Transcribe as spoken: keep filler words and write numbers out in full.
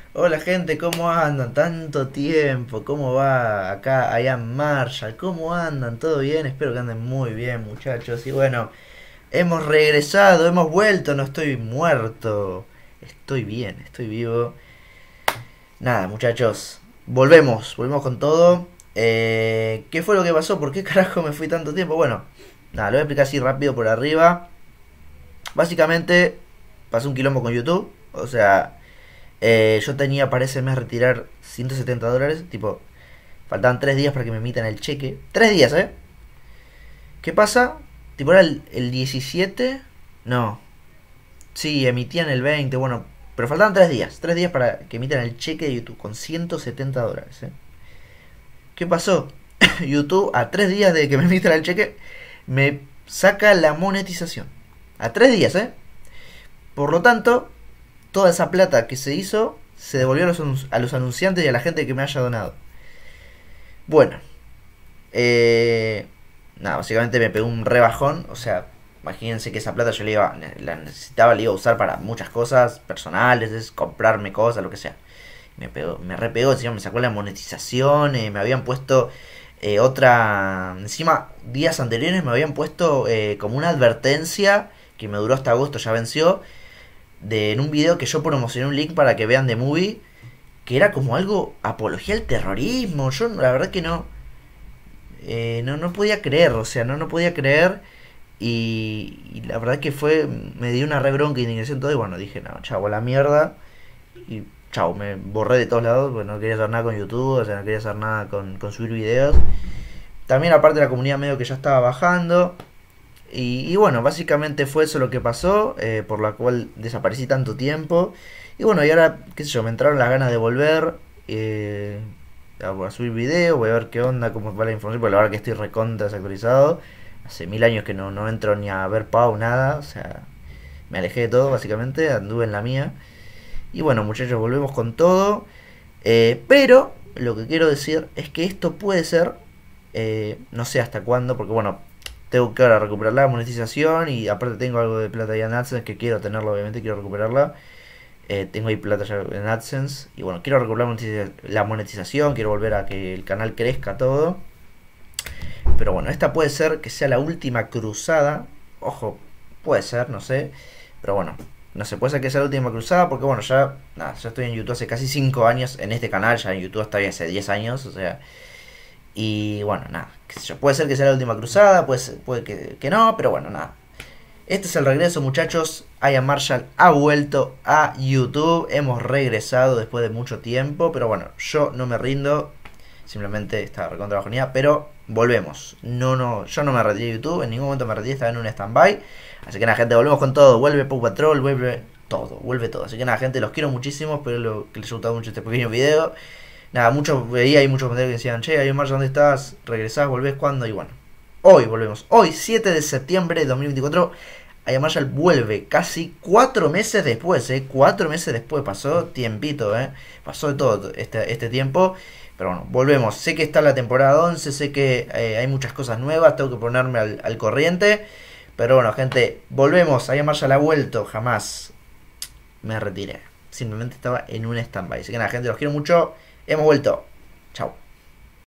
Hola gente, ¿cómo andan? Tanto tiempo, ¿cómo va? Acá, allá en Marshall, ¿cómo andan? ¿Todo bien? Espero que anden muy bien, muchachos. Y bueno, hemos regresado, hemos vuelto, no estoy muerto. Estoy bien, estoy vivo. Nada, muchachos, volvemos, volvemos con todo. Eh, ¿Qué fue lo que pasó? ¿Por qué carajo me fui tanto tiempo? Bueno, nada, lo voy a explicar así rápido por arriba. Básicamente, pasé un quilombo con YouTube. O sea, Eh, yo tenía para ese mes retirar ciento setenta dólares. Tipo, faltaban tres días para que me emitan el cheque. Tres días, ¿eh? ¿Qué pasa? Tipo, era el, el diecisiete. No. Sí, emitían el veinte. Bueno, pero faltaban tres días. Tres días para que emitan el cheque de YouTube con ciento setenta dólares, ¿eh? ¿Qué pasó? YouTube, a tres días de que me emitan el cheque, me saca la monetización. A tres días, ¿eh? Por lo tanto, toda esa plata que se hizo se devolvió a los, a los anunciantes y a la gente que me haya donado. Bueno, eh, nada, básicamente me pegó un rebajón. O sea, imagínense que esa plata yo la, iba, la necesitaba, la iba a usar para muchas cosas personales, es comprarme cosas, lo que sea. Me pegó, me repegó, encima me sacó la monetización, eh, me habían puesto eh, otra. Encima, días anteriores me habían puesto eh, como una advertencia que me duró hasta agosto, ya venció, de en un video que yo promocioné un link para que vean de Movie, que era como algo apología al terrorismo. Yo la verdad que no, eh, no, no podía creer, o sea, no, no podía creer. Y, y la verdad que fue, me dio una re bronca, indignación, todo. Y bueno, dije, no, chavo, a la mierda. Y chavo, me borré de todos lados, porque no quería hacer nada con YouTube, o sea, no quería hacer nada con, con subir videos. También aparte la comunidad medio que ya estaba bajando. Y, y bueno, básicamente fue eso lo que pasó, eh, por la cual desaparecí tanto tiempo. Y bueno, y ahora, qué sé yo, me entraron las ganas de volver. Eh, a, a subir video, voy a ver qué onda, cómo va la información, porque la verdad que estoy recontra desactualizado. Hace mil años que no, no entro ni a ver Pau, nada. O sea, me alejé de todo, básicamente, anduve en la mía. Y bueno, muchachos, volvemos con todo. Eh, pero lo que quiero decir es que esto puede ser, eh, no sé hasta cuándo, porque bueno, tengo que ahora recuperar la monetización y aparte tengo algo de plata ya en AdSense que quiero tenerlo, obviamente quiero recuperarla. Eh, tengo ahí plata ya en AdSense y bueno, quiero recuperar la monetización, quiero volver a que el canal crezca todo. Pero bueno, esta puede ser que sea la última cruzada. Ojo, puede ser, no sé. Pero bueno, no sé, puede ser que sea la última cruzada porque bueno, ya, nada, ya estoy en YouTube hace casi cinco años en este canal, ya en YouTube hasta hace diez años, o sea. Y bueno, nada, qué sé yo, puede ser que sea la última cruzada, puede, ser, puede que, que no, pero bueno, nada. Este es el regreso, muchachos. I Am Marshall ha vuelto a YouTube. Hemos regresado después de mucho tiempo, pero bueno, yo no me rindo. Simplemente estaba recontra bajonía, pero volvemos. No, no, yo no me retiré de YouTube, en ningún momento me retiré, estaba en un stand-by. Así que nada, gente, volvemos con todo. Vuelve Paw Patrol, vuelve todo, vuelve todo. Así que nada, gente, los quiero muchísimo. Espero lo, que les haya gustado mucho este pequeño video. Nada, muchos veía y muchos comentarios que decían, che, hay Marshall, ¿dónde estás? ¿Regresás? ¿Volvés? ¿Cuándo? Y bueno, hoy volvemos. Hoy, siete de septiembre de dos mil veinticuatro. I Am Marshall vuelve casi cuatro meses después, ¿eh? Cuatro meses después, pasó tiempito, ¿eh? Pasó de todo este, este tiempo. Pero bueno, volvemos. Sé que está la temporada once, sé que eh, hay muchas cosas nuevas, tengo que ponerme al, al corriente. Pero bueno, gente, volvemos. I Am Marshall ha vuelto, jamás me retiré. Simplemente estaba en un stand-by. Así que nada, gente, los quiero mucho. Hemos vuelto. Chao.